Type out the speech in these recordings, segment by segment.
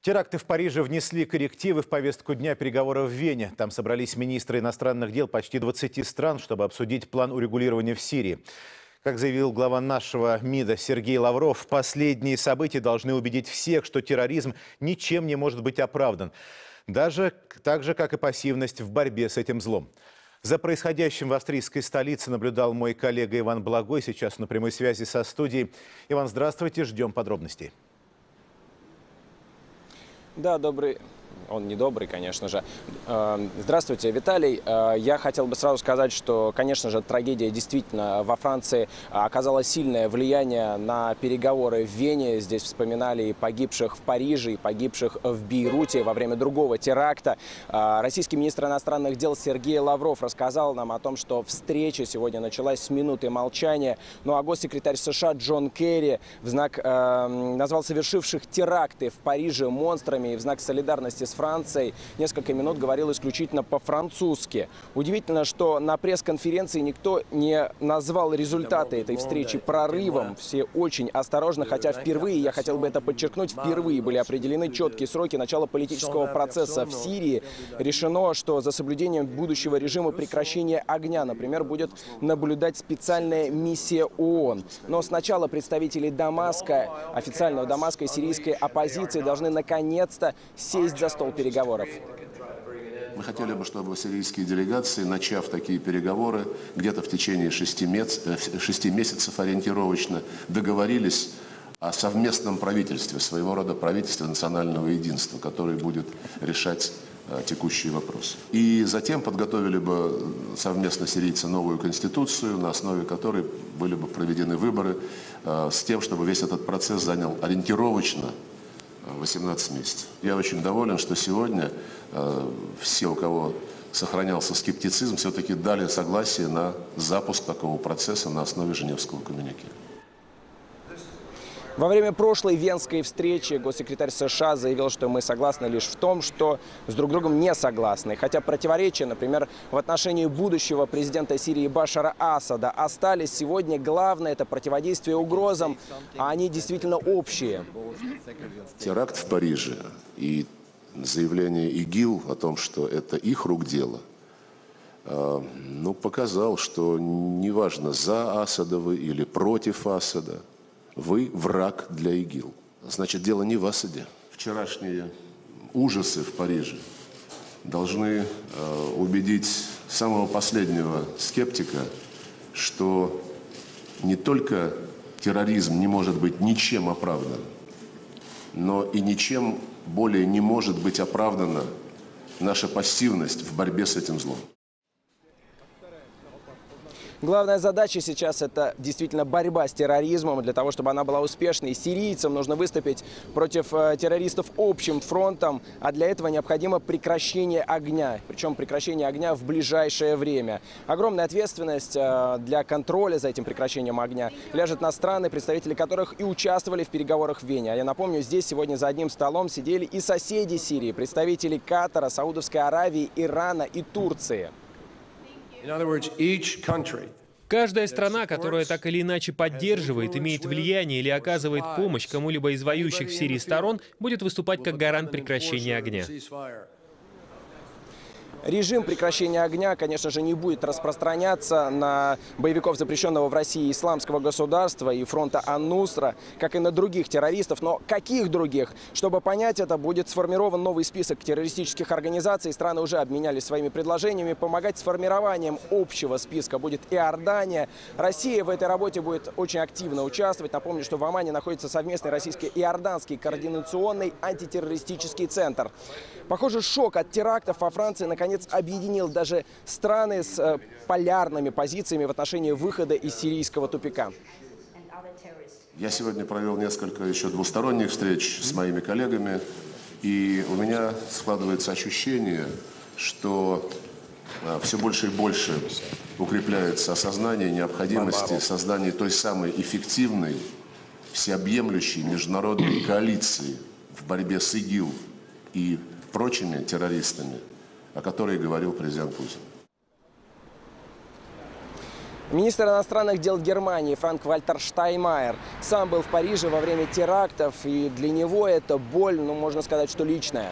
Теракты в Париже внесли коррективы в повестку дня переговоров в Вене. Там собрались министры иностранных дел почти 20 стран, чтобы обсудить план урегулирования в Сирии. Как заявил глава нашего МИДа Сергей Лавров, последние события должны убедить всех, что терроризм ничем не может быть оправдан. Даже так же, как и пассивность в борьбе с этим злом. За происходящим в австрийской столице наблюдал мой коллега Иван Благой. Сейчас на прямой связи со студией. Иван, здравствуйте, ждем подробностей. Да, добрый. Он не добрый, конечно же. Здравствуйте, Виталий. Я хотел бы сразу сказать, что, конечно же, трагедия действительно во Франции оказала сильное влияние на переговоры в Вене. Здесь вспоминали и погибших в Париже, и погибших в Бейруте во время другого теракта. Российский министр иностранных дел Сергей Лавров рассказал нам о том, что встреча сегодня началась с минуты молчания. Ну а госсекретарь США Джон Керри назвал совершивших теракты в Париже монстрами и в знак солидарности с Францией несколько минут говорил исключительно по-французски. Удивительно, что на пресс-конференции никто не назвал результаты этой встречи прорывом. Все очень осторожно, хотя впервые, я хотел бы это подчеркнуть, впервые были определены четкие сроки начала политического процесса в Сирии. Решено, что за соблюдением будущего режима прекращения огня, например, будет наблюдать специальная миссия ООН. Но сначала представители Дамаска, официального Дамаска и сирийской оппозиции должны наконец-то сесть за стол переговоров. Мы хотели бы, чтобы сирийские делегации, начав такие переговоры, где-то в течение 6 месяцев ориентировочно договорились о совместном правительстве, своего рода правительстве национального единства, которое будет решать текущие вопросы. И затем подготовили бы совместно сирийцы новую конституцию, на основе которой были бы проведены выборы, с тем, чтобы весь этот процесс занял ориентировочно 18 месяцев. Я очень доволен, что сегодня все, у кого сохранялся скептицизм, все-таки дали согласие на запуск такого процесса на основе Женевского коммюнике. Во время прошлой венской встречи госсекретарь США заявил, что мы согласны лишь в том, что с друг другом не согласны. Хотя противоречия, например, в отношении будущего президента Сирии Башара Асада остались, сегодня главное – это противодействие угрозам, а они действительно общие. Теракт в Париже и заявление ИГИЛ о том, что это их рук дело, показал, что неважно, за Асада вы или против Асада, вы враг для ИГИЛ. Значит, дело не в Асаде. Вчерашние ужасы в Париже должны убедить самого последнего скептика, что не только терроризм не может быть ничем оправдан, но и ничем более не может быть оправдана наша пассивность в борьбе с этим злом. Главная задача сейчас – это действительно борьба с терроризмом. Для того, чтобы она была успешной, сирийцам нужно выступить против террористов общим фронтом, а для этого необходимо прекращение огня. Причем прекращение огня в ближайшее время. Огромная ответственность для контроля за этим прекращением огня ляжет на страны, представители которых и участвовали в переговорах в Вене. А я напомню, здесь сегодня за одним столом сидели и соседи Сирии, представители Катара, Саудовской Аравии, Ирана и Турции. Каждая страна, которая так или иначе поддерживает, имеет влияние или оказывает помощь кому-либо из воюющих в Сирии сторон, будет выступать как гарант прекращения огня. Режим прекращения огня, конечно же, не будет распространяться на боевиков запрещенного в России исламского государства и фронта Ан-Нусра, как и на других террористов. Но каких других? Чтобы понять это, будет сформирован новый список террористических организаций. Страны уже обменялись своими предложениями. Помогать с формированием общего списка будет Иордания. Россия в этой работе будет очень активно участвовать. Напомню, что в Омане находится совместный российско-иорданский координационный антитеррористический центр. Похоже, шок от терактов во Франции наконец объединил даже страны с полярными позициями в отношении выхода из сирийского тупика. Я сегодня провел несколько еще двусторонних встреч с моими коллегами, и у меня складывается ощущение, что все больше и больше укрепляется осознание необходимости создания той самой эффективной, всеобъемлющей международной коалиции в борьбе с ИГИЛ и прочими террористами, о которой говорил президент Путин. Министр иностранных дел Германии Франк-Вальтер Штайнмайер сам был в Париже во время терактов, и для него это боль, можно сказать, что личная.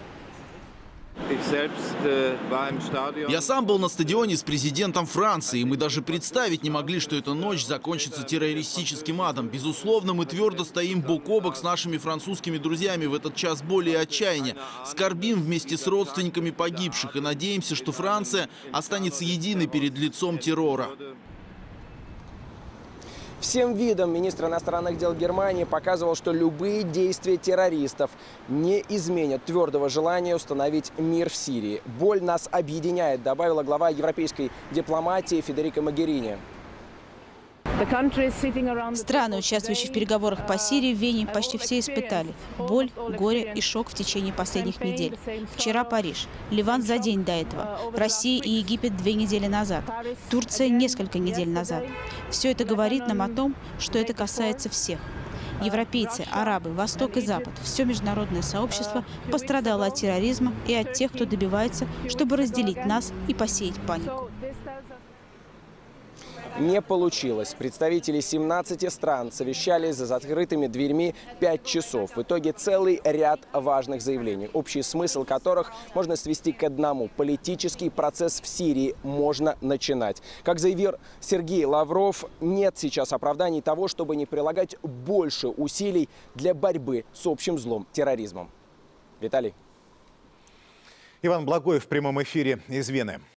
Я сам был на стадионе с президентом Франции, и мы даже представить не могли, что эта ночь закончится террористическим адом. Безусловно, мы твердо стоим бок о бок с нашими французскими друзьями в этот час боли и отчаяния. Скорбим вместе с родственниками погибших и надеемся, что Франция останется единой перед лицом террора. Всем видом министр иностранных дел Германии показывал, что любые действия террористов не изменят твердого желания установить мир в Сирии. «Боль нас объединяет», добавила глава европейской дипломатии Федерика Могерини. Страны, участвующие в переговорах по Сирии в Вене, почти все испытали боль, горе и шок в течение последних недель. Вчера Париж, Ливан за день до этого, Россия и Египет 2 недели назад, Турция несколько недель назад. Все это говорит нам о том, что это касается всех. Европейцы, арабы, Восток и Запад, все международное сообщество пострадало от терроризма и от тех, кто добивается, чтобы разделить нас и посеять панику. Не получилось. Представители 17 стран совещались за закрытыми дверьми 5 часов. В итоге целый ряд важных заявлений, общий смысл которых можно свести к одному. Политический процесс в Сирии можно начинать. Как заявил Сергей Лавров, нет сейчас оправданий того, чтобы не прилагать больше усилий для борьбы с общим злом терроризмом. Виталий. Иван Благоев в прямом эфире из Вены.